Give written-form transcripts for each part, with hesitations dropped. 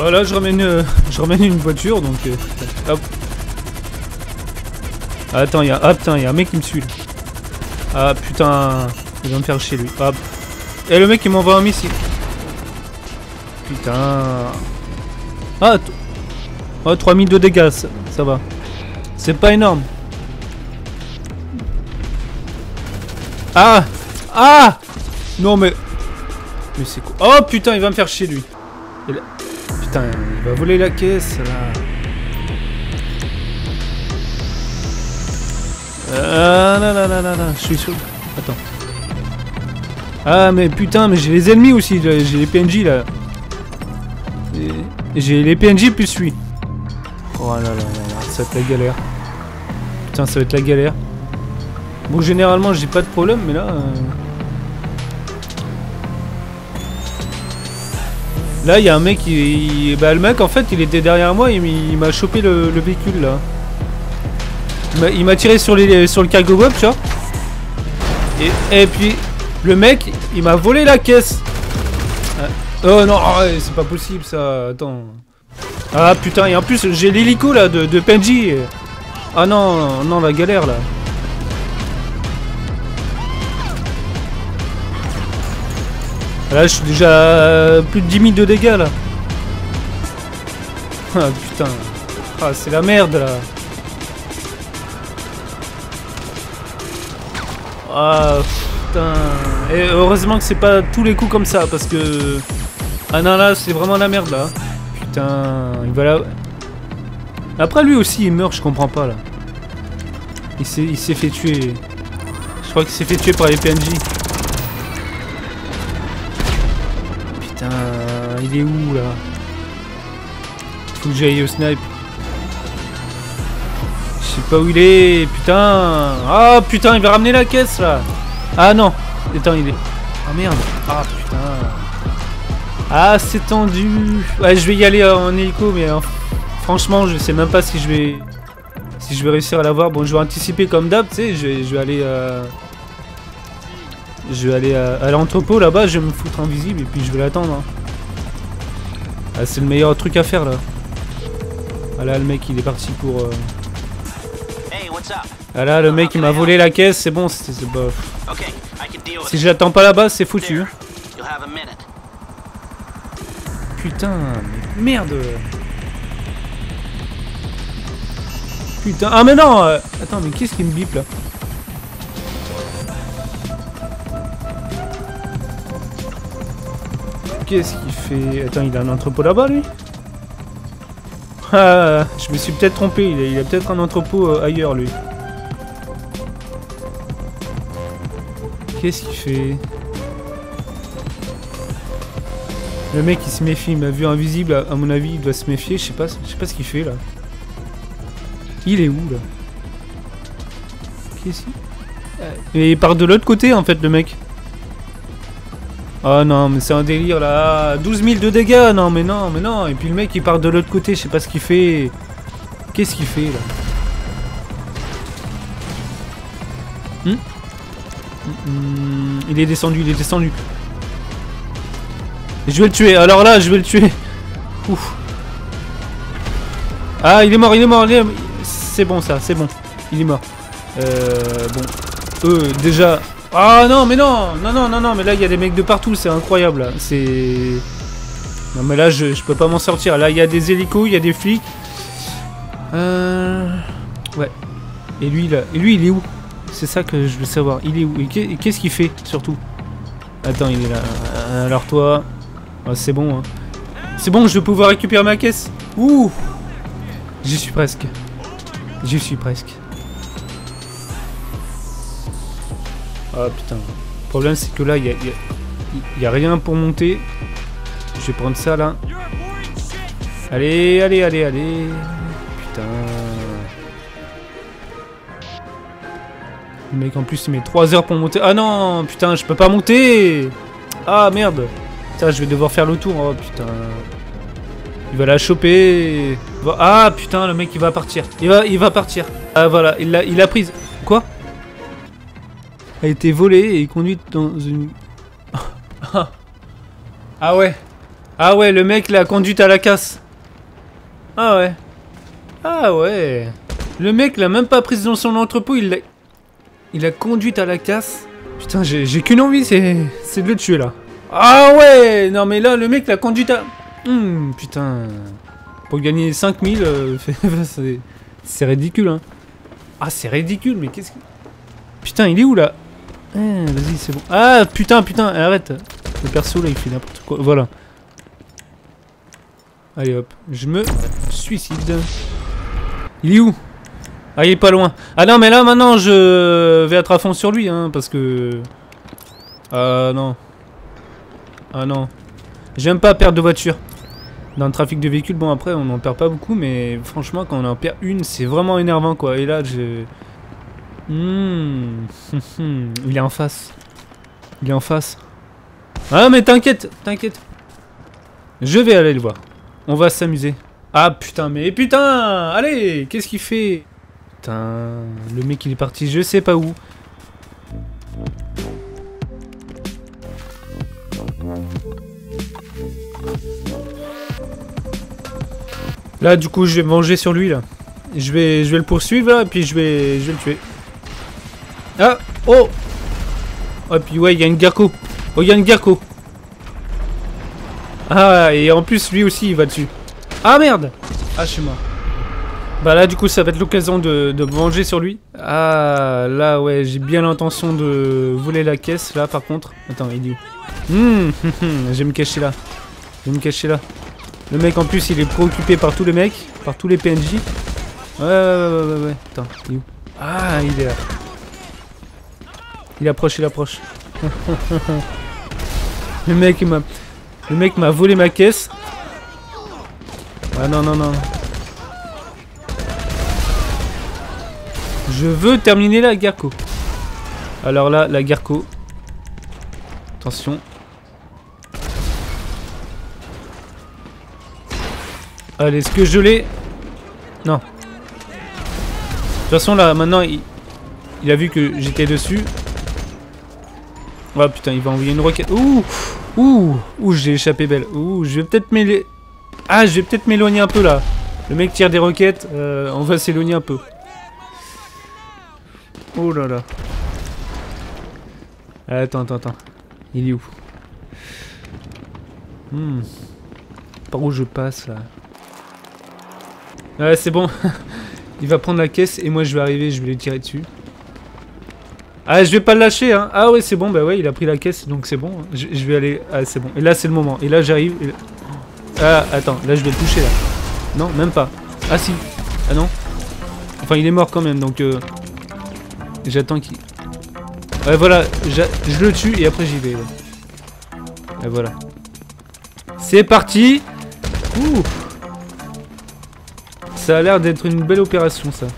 Voilà, je ramène une voiture, donc... hop. Attends, ah putain, il y a un mec qui me suit. Là. Ah putain, il va me faire chier lui. Hop. Et le mec il m'envoie un missile. Putain. Ah, oh, 3000 de dégâts, ça va. C'est pas énorme. Ah. Ah. Non mais c'est quoi? Oh putain, il va me faire chier lui. Putain, il va voler la caisse là. Je suis sûr. Attends. Ah mais putain, mais j'ai les ennemis aussi, j'ai les PNJ là. J'ai les PNJ plus lui. Oh là là là, ça va être la galère. Putain, ça va être la galère. Bon, généralement j'ai pas de problème, mais là... Là, il y a un mec qui... Bah, le mec, en fait, il était derrière moi, il m'a chopé le véhicule, là. Il m'a tiré sur le cargo web, tu vois. Et puis, le mec, il m'a volé la caisse. Oh non, c'est pas possible, ça. Attends. Ah, putain, et en plus, j'ai l'hélico, là, de PNJ. Ah non, non, la galère, là. Là, je suis déjà à plus de 10 000 de dégâts, là. Ah, putain. Ah, c'est la merde, là. Ah, putain. Et heureusement que c'est pas tous les coups comme ça, parce que... Ah non, là, c'est vraiment la merde, là. Putain, il va là... Après, lui aussi, il meurt, je comprends pas, là. Il s'est fait tuer. Je crois qu'il s'est fait tuer par les PNJ. Putain, il est où là? Faut que j'aille au snipe. Je sais pas où il est, putain. Ah putain, il va ramener la caisse là. Ah non. Attends, il est... Ah merde. Ah putain. Ah c'est tendu. Ouais, je vais y aller en hélico, mais franchement, je sais même pas si je vais réussir à l'avoir. Bon, je vais anticiper comme d'hab, tu sais, je vais aller à l'entrepôt là-bas, je vais me foutre invisible et puis je vais l'attendre. Hein. Ah, c'est le meilleur truc à faire là. Ah là, le mec il est parti pour... Ah là, le mec il m'a volé la caisse, c'est bon, c'est bof. Si je l'attends pas là-bas, c'est foutu. Putain, mais merde. Putain, ah mais non. Attends, mais qu'est-ce qui me bip là? Qu'est-ce qu'il fait? Attends, il a un entrepôt là-bas, lui? Ah, je me suis peut-être trompé. Il a peut-être un entrepôt ailleurs, lui. Qu'est-ce qu'il fait? Le mec, il se méfie. Il m'a vu invisible. À mon avis, il doit se méfier. Je sais pas ce qu'il fait, là. Il est où, là? Qu'est-ce qu'il... Et il part de l'autre côté, en fait, le mec. Oh non, mais c'est un délire là. 12 000 de dégâts. Non, mais non, mais non. Et puis le mec il part de l'autre côté. Je sais pas ce qu'il fait. Qu'est-ce qu'il fait là? Il est descendu, il est descendu. Je vais le tuer. Alors là, je vais le tuer. Ouf. Ah, il est mort, il est mort. C'est bon ça, c'est bon. Il est mort. Bon. Déjà... Ah non mais non, non, mais là il y a des mecs de partout, c'est incroyable là. C'est... Non mais là je peux pas m'en sortir. Là il y a des hélicos, il y a des flics. Ouais. Et lui là, il est où? C'est ça que je veux savoir. Il est où? Et qu'est-ce qu'il fait surtout? Attends, il est là. Alors toi... Oh, c'est bon hein. C'est bon, je vais pouvoir récupérer ma caisse. Ouh. J'y suis presque. J'y suis presque. Ah putain. Le problème c'est que là il y a rien pour monter. Je vais prendre ça là. Allez, allez, allez, allez. Putain. Le mec en plus il met 3 heures pour monter. Ah non, putain, je peux pas monter. Ah merde. Putain, je vais devoir faire le tour. Oh putain. Il va la choper. Ah putain, le mec il va partir. Il va partir. Ah voilà, il l'a prise. Quoi? A été volée et conduite dans une... Ah ouais. Ah ouais, le mec l'a conduite à la casse. Ah ouais. Ah ouais. Le mec l'a même pas prise dans son entrepôt, il l'a conduite à la casse. Putain, j'ai qu'une envie, c'est de le tuer là. Ah ouais. Non mais là, le mec l'a conduite à... putain. Pour gagner 5000, c'est ridicule hein. Ah c'est ridicule, mais qu'est-ce que... Putain, il est où là? Vas-y, c'est bon. Ah putain, arrête. Le perso là, il fait n'importe quoi. Voilà. Allez hop, je me suicide. Il est où? Ah, il est pas loin. Ah non, mais là maintenant je vais être à fond sur lui, hein, parce que... Ah non. Ah non. J'aime pas perdre de voiture. Dans le trafic de véhicules, bon après on en perd pas beaucoup, mais franchement quand on en perd une, c'est vraiment énervant quoi. Et là je... Il est en face. Il est en face. Ah mais t'inquiète, t'inquiète. Je vais aller le voir. On va s'amuser. Ah putain, mais putain. Allez, qu'est-ce qu'il fait? Putain, le mec il est parti je sais pas où. Là du coup je vais me venger sur lui là. Je vais le poursuivre là, et puis je vais le tuer. Ah. Oh. Oh puis ouais, il y a une Gerco. Oh, il y a une Gerco. Ah, et en plus lui aussi il va dessus. Ah merde. Ah, je suis mort. Bah là du coup ça va être l'occasion de me venger sur lui. Ah là ouais, j'ai bien l'intention de voler la caisse là par contre. Attends, il est où? Je vais me cacher là. Je vais me cacher là. Le mec en plus il est préoccupé par tous les mecs, par tous les PNJ. Ouais. Attends, il est où? Ah, il est là. Il approche, il approche. Le mec m'a volé ma caisse. Ah non. Je veux terminer la Gerco. Alors là, la Gerco. Attention. Allez, est-ce que je l'ai? Non. De toute façon, là, maintenant, il a vu que j'étais dessus. Oh putain, il va envoyer une roquette. Ouh, j'ai échappé belle. Ouh, je vais peut-être m'éloigner. Ah, je vais peut-être m'éloigner un peu, là. Le mec tire des roquettes. On va s'éloigner un peu. Oh là là. Attends. Il est où? Par où je passe, là? Ouais, c'est bon. Il va prendre la caisse et moi je vais arriver, je vais lui tirer dessus. Ah, je vais pas le lâcher, hein. Ah ouais, c'est bon, bah ouais, il a pris la caisse, donc c'est bon. Je vais aller... Ah, c'est bon. Et là, c'est le moment. Et là, j'arrive. Et... Ah, attends, là, je vais le toucher, là. Non, même pas. Ah, si. Ah non. Enfin, il est mort quand même, donc... J'attends qu'il... Ouais, voilà, je le tue et après j'y vais. Ouais. Et voilà. C'est parti. Ouh. Ça a l'air d'être une belle opération, ça.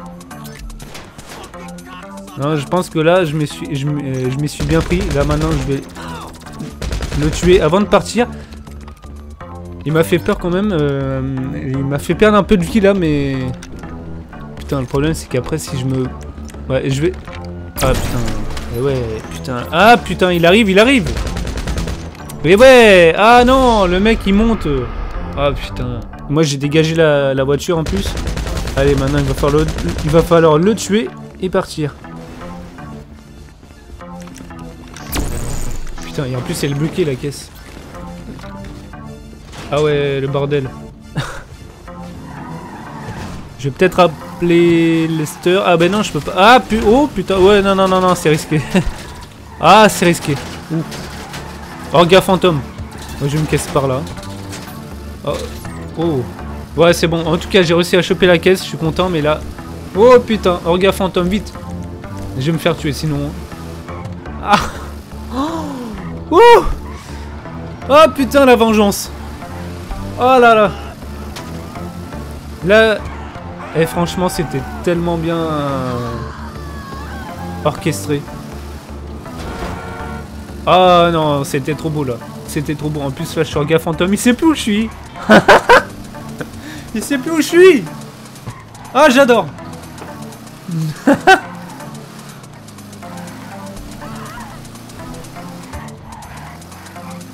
Non, je pense que là, je m'y suis bien pris. Là, maintenant, je vais le tuer avant de partir. Il m'a fait peur quand même. Il m'a fait perdre un peu de vie, là, mais... Putain, le problème, c'est qu'après, si je me... Ouais, je vais... Ah, putain. Ouais, putain. Ah, putain, il arrive. Mais ouais. Ah, non, le mec, il monte. Ah, putain. Moi, j'ai dégagé la voiture, en plus. Allez, maintenant, il va falloir le tuer et partir. Putain, et en plus, elle est bloquée, la caisse. Ah ouais, le bordel. Je vais peut-être appeler Lester. Ah ben non, je peux pas. Ah oh putain, ouais, non, c'est risqué. Ah, c'est risqué. Ouh. Orga fantôme. Moi, je me casse par là. Oh. Ouais, c'est bon. En tout cas, j'ai réussi à choper la caisse. Je suis content, mais là... Oh putain, Orga fantôme, vite. Je vais me faire tuer, sinon... Ah. Oh. Oh putain, la vengeance. Oh là là. Là... Et franchement, c'était tellement bien orchestré. Ah non, c'était trop beau là. C'était trop beau. En plus, là, je suis Orga fantôme. Il sait plus où je suis. Il sait plus où je suis. Ah, j'adore.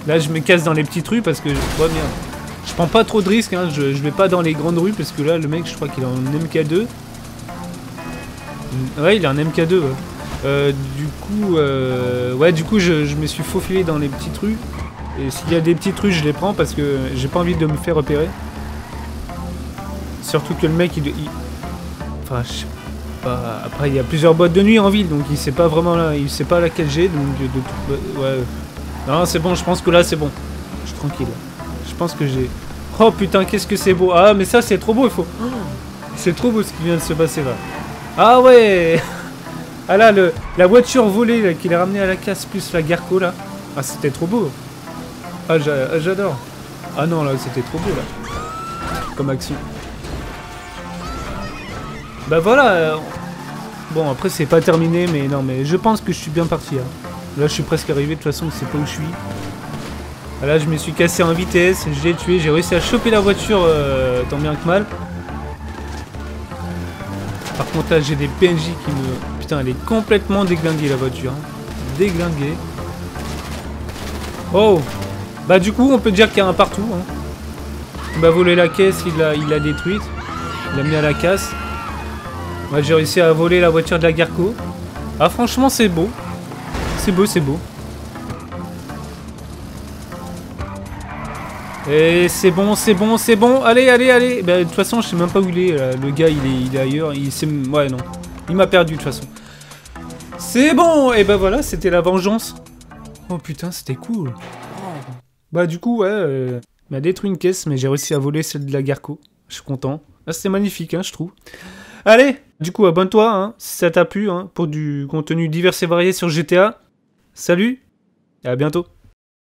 Là, je me casse dans les petites rues parce que... Oh merde. Je prends pas trop de risques, hein. Je vais pas dans les grandes rues parce que là, le mec, je crois qu'il est en MK2. Ouais, il est en MK2, ouais. Ouais, du coup, je me suis faufilé dans les petites rues. Et s'il y a des petites rues, je les prends parce que j'ai pas envie de me faire repérer. Surtout que le mec, enfin, je sais pas... Après, il y a plusieurs boîtes de nuit en ville, donc il sait pas vraiment là... Il sait pas laquelle j'ai, donc... Ouais... Non, c'est bon, je pense que là, c'est bon. Je suis tranquille. Je pense que j'ai... Oh putain, qu'est-ce que c'est beau. Ah, mais ça, c'est trop beau, il faut... C'est trop beau ce qui vient de se passer, là. Ah ouais. Ah là, la voiture volée qu'il a ramenée à la casse, plus la Garco, là. Ah, c'était trop beau. Ah, j'adore. Ah non, là, c'était trop beau, là. Comme action. Bah voilà. Bon, après, c'est pas terminé, mais non, mais je pense que je suis bien parti, hein. Là, je suis presque arrivé, de toute façon, je sais pas où je suis. Là, je me suis cassé en vitesse, je l'ai tué, j'ai réussi à choper la voiture, tant bien que mal. Par contre, là, j'ai des PNJ qui me... Putain, elle est complètement déglinguée, la voiture. Hein. Déglinguée. Oh. Bah, du coup, on peut dire qu'il y a un partout. Hein. Il m'a volé la caisse, il l'a détruite. Il l'a mis à la casse. Moi, j'ai réussi à voler la voiture de la Garco. Ah, franchement, c'est beau. C'est beau, c'est beau. Et c'est bon, c'est bon, c'est bon. Allez, allez, allez. Bah, de toute façon, je sais même pas où il est. Là. Le gars, il est ailleurs. Ouais, non. Il m'a perdu, de toute façon. C'est bon. Et bah voilà, c'était la vengeance. Oh putain, c'était cool. Bah, du coup, ouais. Il m'a détruit une caisse, mais j'ai réussi à voler celle de la Garco. Je suis content. Ah, c'était magnifique, hein, je trouve. Allez, du coup, abonne-toi, hein, si ça t'a plu, hein, pour du contenu divers et varié sur GTA. Salut, et à bientôt.